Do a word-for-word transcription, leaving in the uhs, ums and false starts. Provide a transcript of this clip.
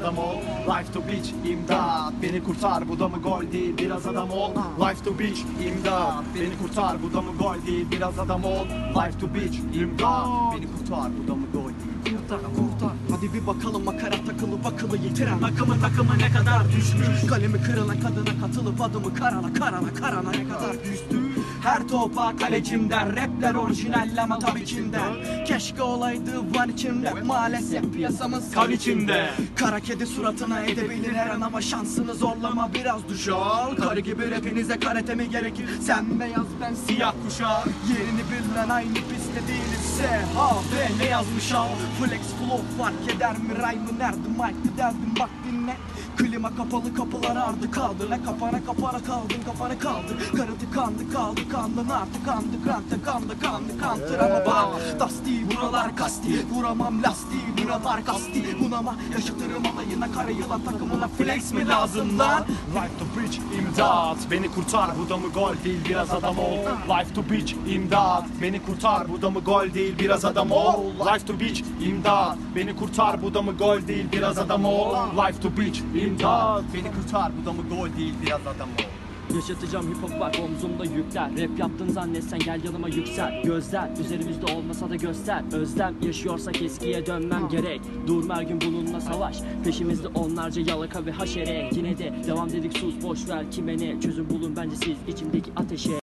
Adam ol, life to beach, imdat beni kurtar, bu da mı gol değil, biraz adam ol. Life to beach, imdat beni kurtar, bu da mı gol değil, biraz adam ol. Life to beach, imdat beni kurtar, bu da mı gol değil. Kurtar, kurtar. Hadi bir bakalım makara takılı bakılı yitiren akımın takımı ne kadar düşmüş. Kalemi kırılan kadına katılıp adımı karala karala karana ne kadar küstü. Her topa kalecimden, rapler orijinal ama tabii kimden. Keşke olaydı var içimde, maalesef piyasamız kan içinde. Kara kedi suratına edebilir her an ama şansını zorlama, biraz duş al. Karı gibi rapinize karate mi gerekir? Sen beyaz ben siyah kuşak. Yerini bilen aynı pistte değiliz. S H V ne yazmış al? Flex flow fark eder mi? Rhyme'ı nerede? Mike'ı derdim bak dinle. Klima kapalı, kapılar ardı kaldı. Ne kafana kapara kaldın, kafanı kaldı. Karı tıkandı kaldı, kandın artık kandı kantı kandı kandı kantır ama bak Dusty buralar kasti, vuramam lastiği buralar kasti. Bunama yaşatırım alayına, kara yılan takımına flex mi lazım lan? Life to beach, imdat beni kurtar, bu da mı gol değil, biraz adam ol. Life to beach, imdat beni kurtar, bu da mı gol değil, biraz adam ol. Life to beach, imdat beni kurtar, bu da mı gol değil, biraz adam ol. Life to beach, imdat beni kurtar, bu da mı gol değil, biraz adam ol. Yaşatacağım hip hop bak omzumda yükler. Rap yaptın zannetsen gel yanıma yüksel. Gözler üzerimizde olmasa da göster. Özlem yaşıyorsak eskiye dönmem gerek. Durma her gün bununla savaş. Peşimizde onlarca yalaka ve haşere. Yine de devam dedik sus boş ver kime ne. Çözüm bulun bence siz içimdeki ateşe.